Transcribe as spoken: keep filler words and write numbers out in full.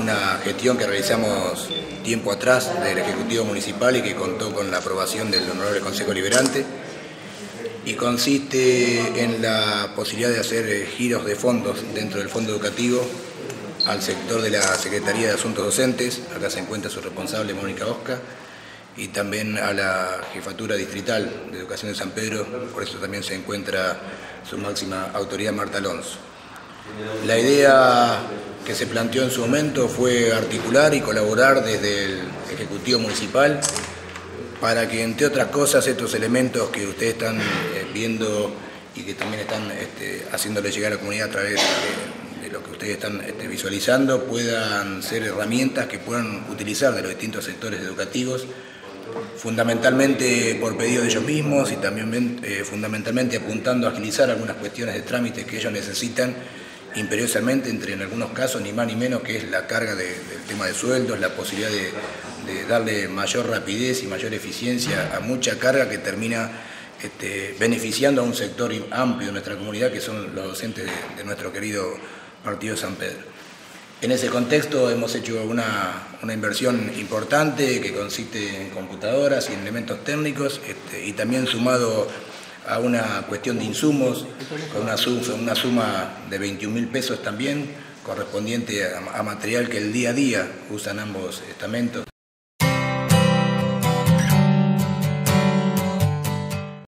una gestión que realizamos tiempo atrás del Ejecutivo Municipal y que contó con la aprobación del Honorable Consejo Liberante, y consiste en la posibilidad de hacer giros de fondos dentro del fondo educativo al sector de la Secretaría de Asuntos Docentes. Acá se encuentra su responsable, Mónica Osca, y también a la Jefatura Distrital de Educación de San Pedro, por eso también se encuentra su máxima autoridad, Marta Alonso. La idea que se planteó en su momento fue articular y colaborar desde el Ejecutivo Municipal para que, entre otras cosas, estos elementos que ustedes están eh, viendo y que también están este, haciéndole llegar a la comunidad a través de, de lo que ustedes están este, visualizando, puedan ser herramientas que puedan utilizar de los distintos sectores educativos, fundamentalmente por pedido de ellos mismos y también eh, fundamentalmente apuntando a agilizar algunas cuestiones de trámites que ellos necesitan imperiosamente, entre en algunos casos ni más ni menos que es la carga de, del tema de sueldos, la posibilidad de, de darle mayor rapidez y mayor eficiencia a mucha carga que termina este, beneficiando a un sector amplio de nuestra comunidad, que son los docentes de, de nuestro querido partido San Pedro. En ese contexto hemos hecho una, una inversión importante que consiste en computadoras y en elementos técnicos, este, y también sumado a una cuestión de insumos, con una suma, una suma de veintiún mil pesos también, correspondiente a, a material que el día a día usan ambos estamentos.